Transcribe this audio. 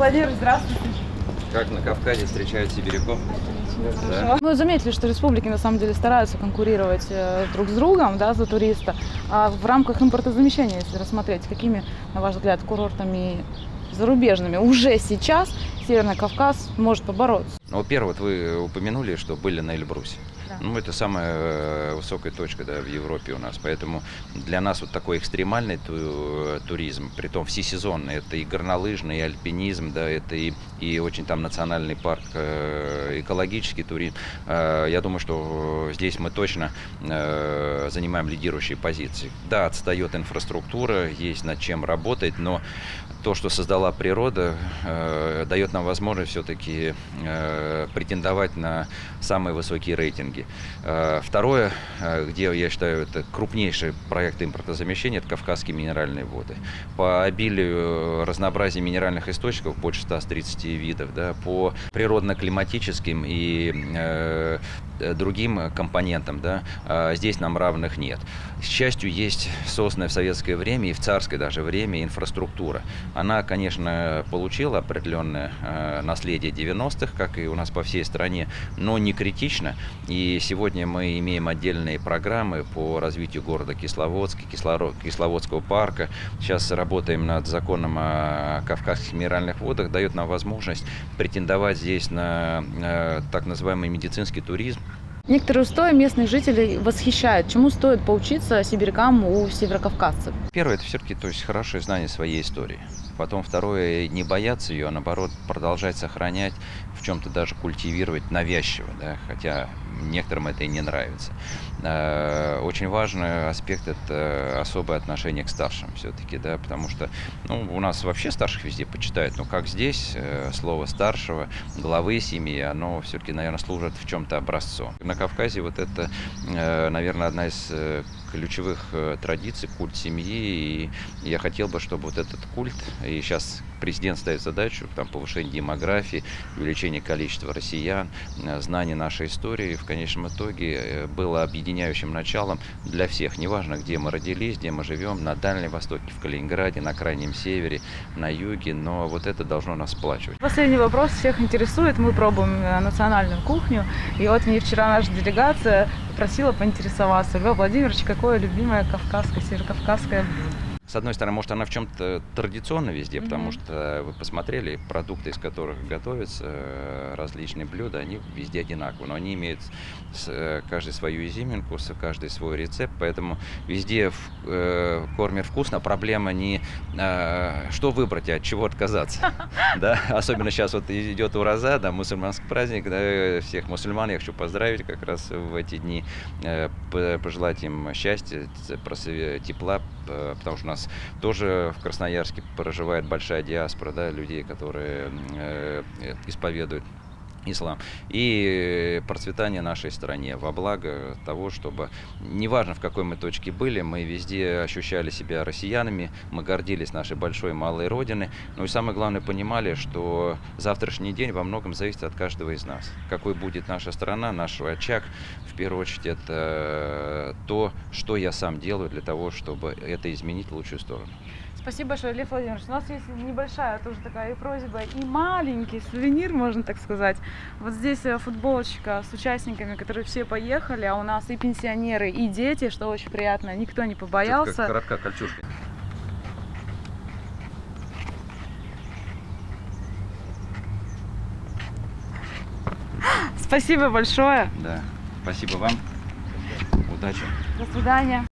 Владимирович, здравствуйте. Как на Кавказе встречают сибиряков? Да. Мы заметили, что республики на самом деле стараются конкурировать друг с другом, да, за туриста. А в рамках импортозамещения, если рассмотреть, какими, на ваш взгляд, курортами зарубежными уже сейчас Северный Кавказ может побороться? Ну, во-первых, вот вы упомянули, что были на Эльбрусе. Да. Ну, это самая высокая точка, да, в Европе у нас. Поэтому для нас вот такой экстремальный туризм, притом всесезонный, это и горнолыжный, и альпинизм, да, это и очень там национальный парк, экологический туризм. Я думаю, что здесь мы точно занимаем лидирующие позиции. Да, отстает инфраструктура, есть над чем работать, но то, что создала природа, дает нам возможность все-таки претендовать на самые высокие рейтинги. Второе, где, я считаю, это крупнейший проект импортозамещения, это Кавказские минеральные воды. По обилию разнообразия минеральных источников, больше 130 видов, да, по природно-климатическим и другим компонентам, да, здесь нам равных нет. К счастью, есть созданная в советское время и в царское даже время инфраструктура. Она, конечно, получила определенное наследие 90-х, как и у нас по всей стране, но не критично. И сегодня мы имеем отдельные программы по развитию города Кисловодска, Кисловодского парка. Сейчас работаем над законом о Кавказских минеральных водах, дает нам возможность претендовать здесь на так называемый медицинский туризм. Некоторые устои местных жителей восхищают. Чему стоит поучиться сибирякам у северокавказцев? Первое, это все-таки хорошее знание своей истории. Потом второе, не бояться ее, а наоборот продолжать сохранять, в чем-то даже культивировать навязчиво, да, хотя некоторым это и не нравится. Очень важный аспект – это особое отношение к старшим все-таки, да, потому что у нас вообще старших везде почитают, но как здесь слово старшего, главы семьи, оно все-таки, наверное, служит в чем-то образцом. На Кавказе вот это, наверное, одна из ключевых традиций, культ семьи, и я хотел бы, чтобы вот этот культ, и сейчас президент ставит задачу там, повышения демографии, увеличения количества россиян, знания нашей истории, в конечном итоге было объединяющим началом для всех. Неважно, где мы родились, где мы живем, на Дальнем Востоке, в Калининграде, на Крайнем Севере, на Юге, но вот это должно нас сплачивать. Последний вопрос всех интересует. Мы пробуем национальную кухню, и вот мне вчера наша делегация попросила поинтересоваться: Льва Владимирович, какое любимое кавказское, северокавказское блюдо? С одной стороны, может, она в чем-то традиционна везде, потому что вы посмотрели, продукты, из которых готовятся различные блюда, они везде одинаковые, но они имеют каждый свою изюминку, каждый свой рецепт, поэтому везде кормят вкусно. Проблема не что выбрать, а от чего отказаться. Да? Особенно сейчас вот идет Ураза, да, мусульманский праздник, да, всех мусульман я хочу поздравить как раз в эти дни, пожелать им счастья, тепла, потому что у нас тоже в Красноярске проживает большая диаспора, да, людей, которые исповедуют ислам, и процветание нашей стране во благо того, чтобы, неважно в какой мы точке были, мы везде ощущали себя россиянами, мы гордились нашей большой и малой родиной, ну и самое главное, понимали, что завтрашний день во многом зависит от каждого из нас. Какой будет наша страна, наш очаг, в первую очередь, это то, что я сам делаю для того, чтобы это изменить в лучшую сторону. Спасибо большое, Лев Владимирович. У нас есть небольшая тоже такая и просьба, и маленький сувенир, можно так сказать. Вот здесь футболочка с участниками, которые все поехали, а у нас и пенсионеры, и дети, что очень приятно, никто не побоялся. Как короткая кольчужка. Спасибо большое. Да, спасибо вам. Удачи. До свидания.